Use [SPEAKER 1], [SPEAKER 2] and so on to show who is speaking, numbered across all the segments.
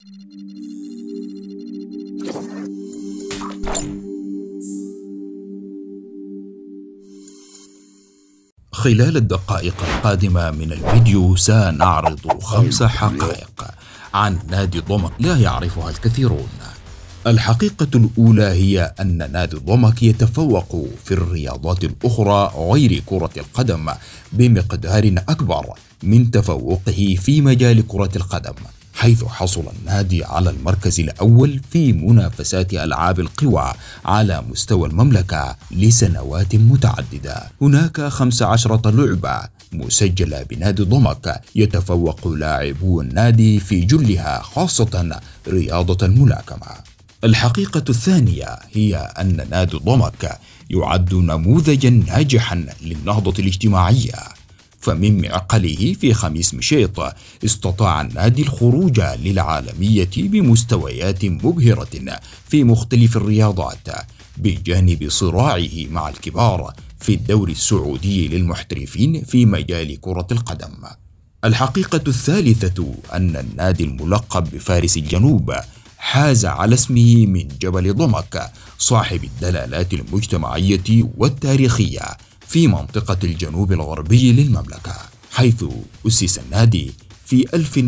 [SPEAKER 1] خلال الدقائق القادمة من الفيديو سنعرض 5 حقائق عن نادي ضمك لا يعرفها الكثيرون. الحقيقة الأولى هي أن نادي ضمك يتفوق في الرياضات الأخرى غير كرة القدم بمقدار أكبر من تفوقه في مجال كرة القدم، حيث حصل النادي على المركز الأول في منافسات ألعاب القوى على مستوى المملكة لسنوات متعددة. هناك 15 لعبة مسجلة بنادي ضمك يتفوق لاعبو النادي في جلها، خاصة رياضة الملاكمة. الحقيقة الثانية هي أن نادي ضمك يعد نموذجا ناجحا للنهضة الاجتماعية، فمن معقله في خميس مشيط استطاع النادي الخروج للعالمية بمستويات مبهرة في مختلف الرياضات، بجانب صراعه مع الكبار في الدوري السعودي للمحترفين في مجال كرة القدم. الحقيقة الثالثة أن النادي الملقب بفارس الجنوب حاز على اسمه من جبل ضمك، صاحب الدلالات المجتمعية والتاريخية في منطقة الجنوب الغربي للمملكة، حيث أسس النادي في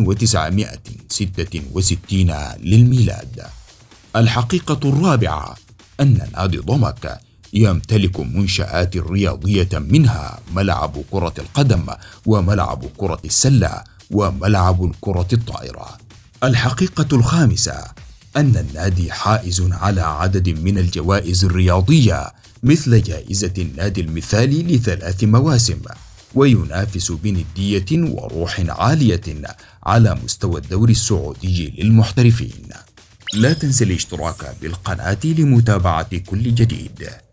[SPEAKER 1] 1966 للميلاد. الحقيقة الرابعة أن نادي ضمك يمتلك منشآت رياضية، منها ملعب كرة القدم وملعب كرة السلة وملعب الكرة الطائرة. الحقيقة الخامسة أن النادي حائز على عدد من الجوائز الرياضية، مثل جائزة النادي المثالي ل3 مواسم، وينافس بندية وروح عالية على مستوى الدوري السعودي للمحترفين. لا تنسى الاشتراك بالقناة لمتابعة كل جديد.